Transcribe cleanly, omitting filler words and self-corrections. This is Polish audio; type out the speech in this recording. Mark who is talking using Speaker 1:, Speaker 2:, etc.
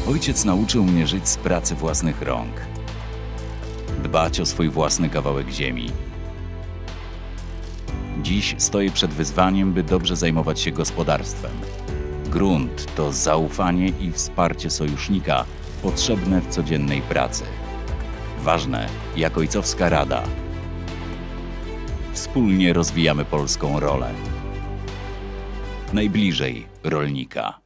Speaker 1: Ojciec nauczył mnie żyć z pracy własnych rąk. Dbać o swój własny kawałek ziemi. Dziś stoję przed wyzwaniem, by dobrze zajmować się gospodarstwem. Grunt to zaufanie i wsparcie sojusznika potrzebne w codziennej pracy. Ważne jak ojcowska rada. Wspólnie rozwijamy polską rolę. Najbliżej rolnika.